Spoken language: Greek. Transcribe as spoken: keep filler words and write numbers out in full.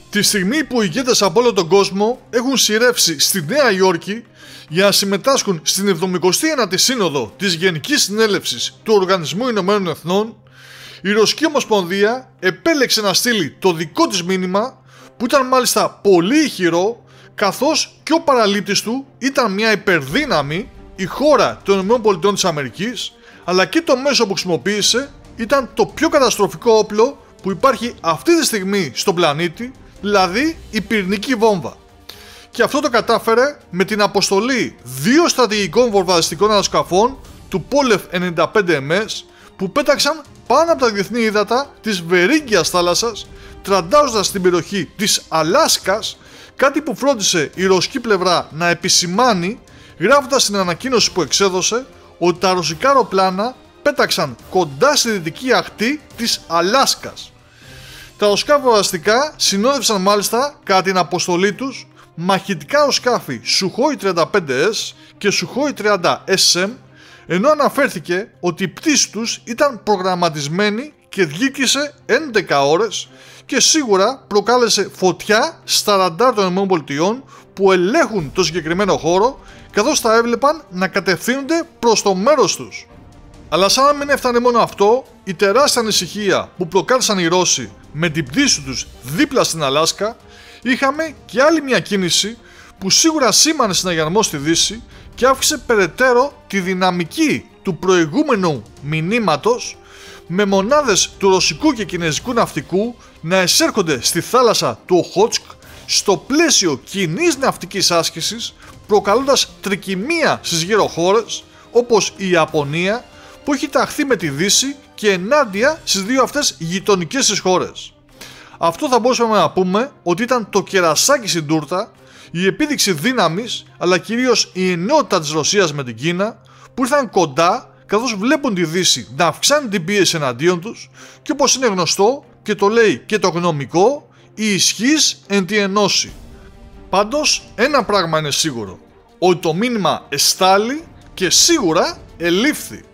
Τη στιγμή που ηγέτες από όλο τον κόσμο έχουν σειρεύσει στη Νέα Υόρκη για να συμμετάσχουν στην εβδομηκοστή ένατη Σύνοδο της Γενικής Συνέλευσης του Οργανισμού Ηνωμένων Εθνών, η Ρωσική Ομοσπονδία επέλεξε να στείλει το δικό της μήνυμα, που ήταν μάλιστα πολύ ηχηρό, καθώς και ο παραλήπτης του ήταν μια υπερδύναμη, η χώρα των ΗΠΑ, αλλά και το μέσο που χρησιμοποίησε ήταν το πιο καταστροφικό όπλο που υπάρχει αυτή τη στιγμή στον πλανήτη, δηλαδή η πυρηνική βόμβα. Και αυτό το κατάφερε με την αποστολή δύο στρατηγικών βομβαρδιστικών αεροσκαφών του Πόλεφ ενενήντα πέντε εμ ες που πέταξαν πάνω από τα διεθνή ύδατα της Βερίγγιας θάλασσας, τραντάζοντας στην περιοχή της Αλάσκας, κάτι που φρόντισε η ρωσική πλευρά να επισημάνει, γράφοντας στην ανακοίνωση που εξέδωσε ότι τα ρωσικά αεροπλάνα πέταξαν κοντά στη δυτική ακτή της Αλάσκας. Τα ρωσικά βομβαρδιστικά συνόδευσαν μάλιστα κατά την αποστολή τους μαχητικά αεροσκάφη Σουχόι τριάντα πέντε ες και Σουχόι τριάντα ες εμ, ενώ αναφέρθηκε ότι η πτήση τους ήταν προγραμματισμένη και διήρκησε έντεκα ώρες και σίγουρα προκάλεσε φωτιά στα ραντάρ των ΗΠΑ που ελέγχουν το συγκεκριμένο χώρο, καθώς τα έβλεπαν να κατευθύνονται προς το μέρος τους. Αλλά σαν να μην έφτανε μόνο αυτό, η τεράστια ανησυχία που προκάλεσαν οι Ρώσοι με την πτήση τους δίπλα στην Αλάσκα, είχαμε και άλλη μια κίνηση που σίγουρα σήμανε συναγερμό στη Δύση και αύξησε περαιτέρω τη δυναμική του προηγούμενου μηνύματος, με μονάδες του ρωσικού και κινέζικου ναυτικού να εισέρχονται στη θάλασσα του Οχότσκ στο πλαίσιο κοινής ναυτικής άσκησης, προκαλώντας τρικυμία στις γύρω χώρες όπως η Ιαπωνία, που έχει ταχθεί με τη Δύση και ενάντια στις δύο αυτές γειτονικές της χώρες. Αυτό θα μπορούσαμε να πούμε ότι ήταν το κερασάκι στην τούρτα, η επίδειξη δύναμης, αλλά κυρίως η ενότητα της Ρωσίας με την Κίνα, που ήρθαν κοντά καθώς βλέπουν τη Δύση να αυξάνει την πίεση εναντίον τους και, όπως είναι γνωστό και το λέει και το γνωμικό, η ισχύς εν τη ενώση. Πάντως ένα πράγμα είναι σίγουρο, ότι το μήνυμα εστάλει και σίγουρα ελήφθη.